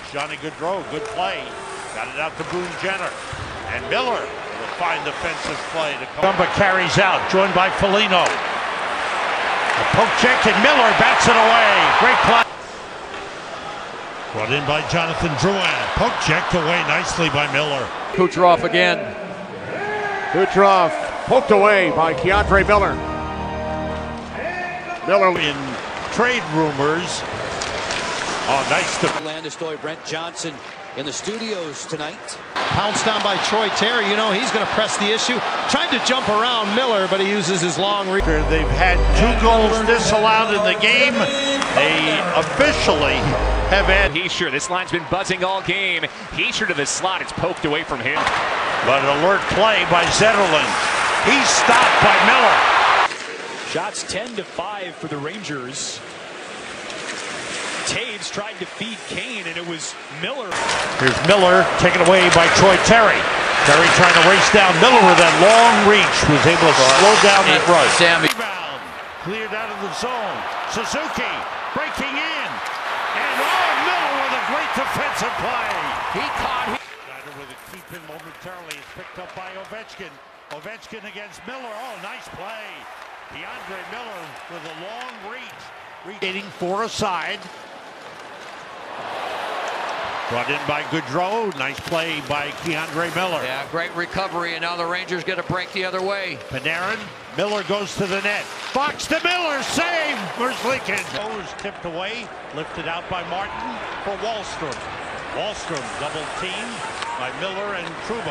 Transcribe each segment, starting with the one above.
Johnny Gaudreau, good play. Got it out to Boone Jenner. And Miller with a fine defensive play to come. Gumba carries out, joined by Foligno. A poke check and Miller bats it away. Great play. Brought in by Jonathan Drouin. Poke checked away nicely by Miller. Kucherov again. Kucherov poked away by Keandre Miller. Miller in trade rumors. Oh, nice to Landeskog, Brent Johnson in the studios tonight. Pounced down by Troy Terry. You know he's going to press the issue. Tried to jump around Miller, but he uses his long reach. They've had 2 goals disallowed in the game. They officially have had Hischier. This line's been buzzing all game. Hischier to the slot. It's poked away from him. But an alert play by Zetterlund. He's stopped by Miller. Shots 10-5 for the Rangers. Taves tried to feed Kane, and it was Miller. Here's Miller taken away by Troy Terry. Terry trying to race down Miller with that long reach. Was able to slow down that rush. Sammy. Rebound. Cleared out of the zone. Suzuki breaking in. And Miller with a great defensive play. He caught him. Schneider with a keep in momentarily. It's picked up by Ovechkin. Ovechkin against Miller. Oh, nice play. Keandre Miller with a long reach. Reaching for a side. Brought in by Gaudreau. Nice play by Keandre Miller. Yeah, great recovery, and now the Rangers get a break the other way. Panarin. Miller goes to the net. Fox to Miller. Save. Where's Lincoln? Goes tipped away. Lifted out by Martin for Wahlstrom. Wahlstrom double teamed by Miller and Trouba.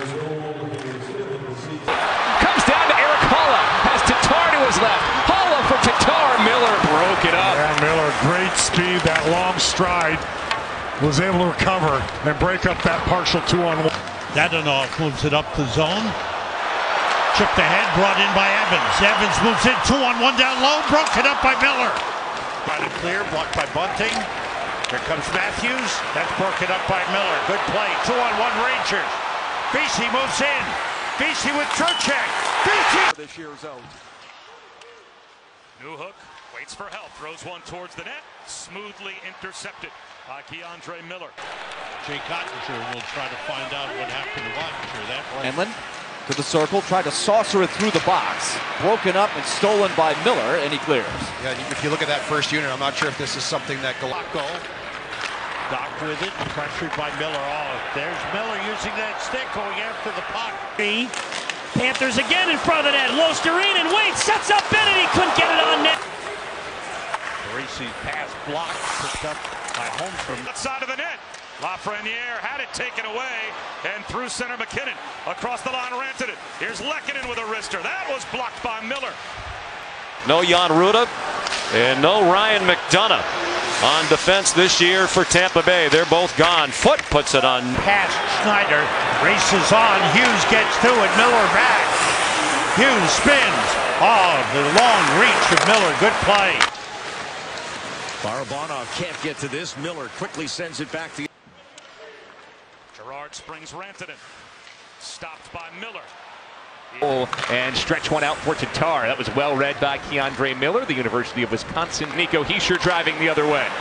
Comes down to Erik Haula. Has Tatar to his left. Haula for Tatar. Miller broke it up. Yeah, Miller, great speed, that long stride. Was able to recover and break up that partial 2-on-1. Dadonov moves it up the zone. Chipped ahead, brought in by Evans. Evans moves in 2-on-1 down low, broken up by Miller. Trying to clear, blocked by Bunting. Here comes Matthews. That's broken up by Miller. Good play. 2-on-1 Rangers. Vesey moves in. Vesey with Trocheck. Vesey! this year's zone. Newhook waits for help, throws one towards the net, smoothly intercepted by Keandre Miller. Jake Ottinger will try to find out what happened to Ottinger. That play. Hanlon to the circle, tried to saucer it through the box. Broken up and stolen by Miller, and he clears. Yeah, if you look at that first unit, I'm not sure if this is something that Galacco. Doc with it, pressured by Miller. Oh, there's Miller using that stick, going after the puck. Panthers again in front of the net. Losterinen, Wade sets up Bennett. He couldn't get it on net. Parisi's pass blocked, picked up by Holmstrom. Outside of the net. Lafreniere had it taken away, and through center McKinnon. Across the line, ranted it. Here's Lehkonen with a wrister. That was blocked by Miller. No Jan Rutta and no Ryan McDonough on defense this year for Tampa Bay. They're both gone. Foot puts it on. Past Schneider, races on. Hughes gets to it. Miller back. Hughes spins. Oh, the long reach of Miller. Good play. Barabanov can't get to this. Miller quickly sends it back to Gerard springs Rantanen. Stopped by Miller. And stretch one out for Tatar. That was well read by Keandre Miller, the University of Wisconsin. Nico Hischier driving the other way.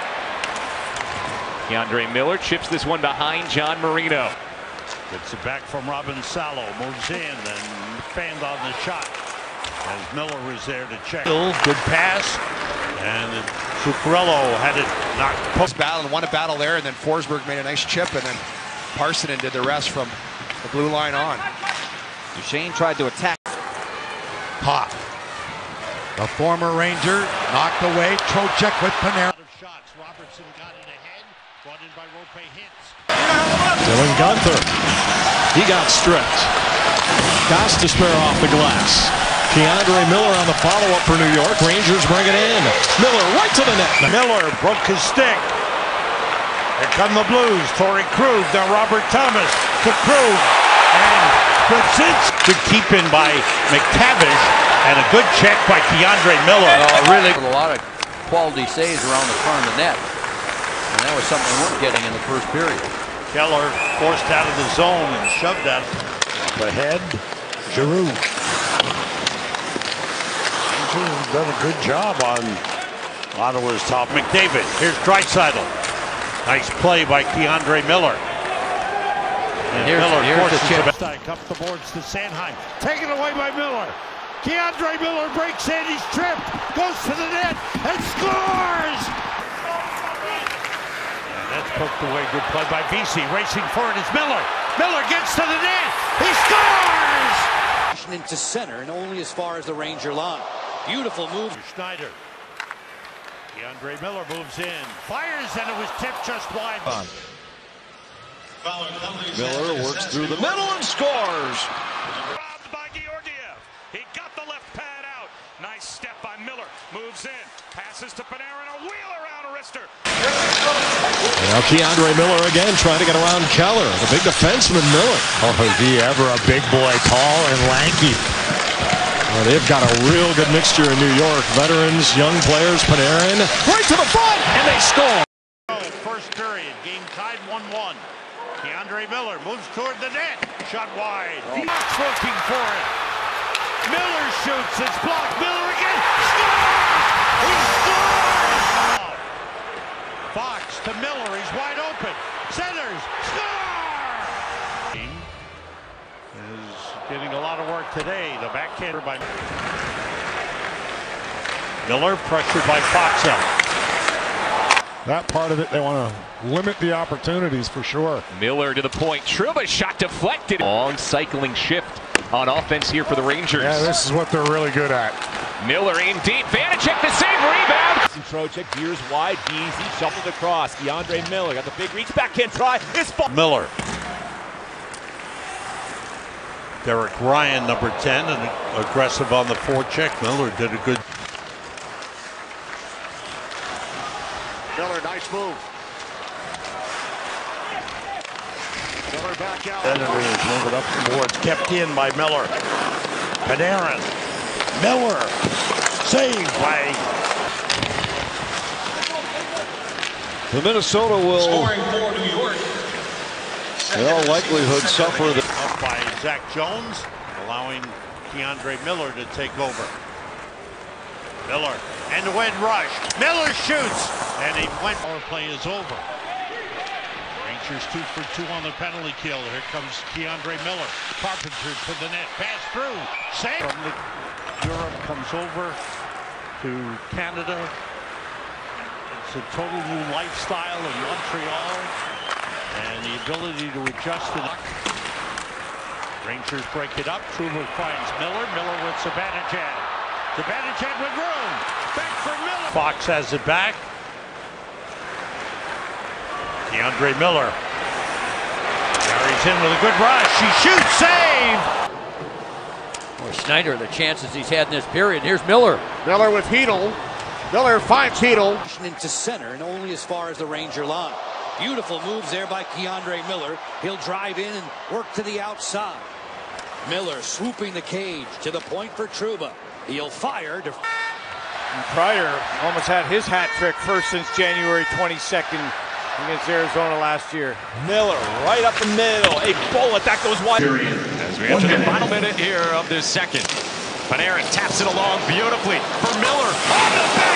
Keandre Miller chips this one behind John Marino. Gets it back from Robin Salo. Moves in and fanned on the shot. As Miller was there to check. Good pass. And Zuccarello had it knocked. post battle and won a battle there, and then Forsberg made a nice chip, and then Parssinen did the rest from the blue line on. Duchesne tried to attack. Pop. The former Ranger knocked away. Trocheck with Panarin. Shots. Robertson got it ahead. Brought in by Rope hits. Dylan Gunther. He got stripped. Gostisbehere off the glass. Keandre Miller on the follow-up for New York. Rangers bring it in. Miller right to the net. Miller broke his stick. Here come the Blues. Torrey Krug. Now Robert Thomas to Krug. And Brzezinski. Good keep in by McTavish. And a good check by Keandre Miller. Really with a lot of quality saves around the front of the net. And that was something we weren't getting in the first period. Keller forced out of the zone and shoved out. Up ahead, Giroux. Rangers done a good job on Ottawa's top. McDavid. Here's Draisaitl. Nice play by Keandre Miller. And here's forces the chip. Up the boards to Sanheim. Taken away by Miller. Keandre Miller breaks in. He's tripped. Goes to the net and scores. And that's poked away. Good play by VC. Racing for it is Miller. Miller gets to the net. He scores. Into center and only as far as the Ranger line. Beautiful move. Schneider. Keandre Miller moves in. Fires and it was tipped just wide. Miller works through the middle and scores. Robbed by Georgiev. He got the left pad out. Nice step by Miller. Moves in. Passes to Panarin. A wheel around Rister. Now Keandre Miller again trying to get around Keller. The big defenseman Miller. Oh, is he ever a big boy, tall and lanky. Well, they've got a real good mixture in New York. Veterans, young players, Panarin. Right to the front, and they score. First period, game tied 1-1. Keandre Miller moves toward the net. Shot wide. Fox looking for it. Miller shoots. It's blocked. Miller again. Scores! He scores! Fox to Miller. He's wide open. Centers. Score! Is getting a lot of work today. The backhander by Miller, pressured by Fox. That part of it, they want to limit the opportunities for sure. Miller to the point. Trouba's shot deflected. Long cycling shift on offense here for the Rangers. Yeah, this is what they're really good at. Miller in deep. Vanacek the save. Rebound. Trocheck veers wide. Easy. Shuffled across. Keandre Miller got the big reach. Backhand try. It's Miller. Derek Ryan, number 10, and aggressive on the forecheck. Miller did a good. Miller, nice move. Miller back out. Senators move it up the boards. Kept in by Miller. Panarin. Miller. Saved by. The Minnesota will, Scoring for New York. in all likelihood, suffer the. Up by Zach Jones, allowing Keandre Miller to take over. Miller, end-to-end rush. Miller shoots, and he went. Power play is over. Rangers 2 for 2 on the penalty kill. Here comes Keandre Miller. Carpenter to the net. Pass through. Save. From Europe comes over to Canada. It's a total new lifestyle in Montreal, and the ability to adjust to the. Rangers break it up. Trouba finds Miller. Miller with Zibanejad. Zibanejad with room. Back for Miller. Fox has it back. Keandre Miller carries in with a good rush. He shoots. Save. Or Schneider, the chances he's had in this period. Here's Miller. Miller with Hedl. Miller finds Hedl. Into center and only as far as the Ranger line. Beautiful moves there by Keandre Miller. He'll drive in and work to the outside. Miller swooping the cage to the point for Trouba. He'll fire. Pryor almost had his hat trick first since January 22nd against Arizona last year. Miller right up the middle. A bullet that goes wide. As we enter the final minute here of this second. Panarin taps it along beautifully for Miller. On the back.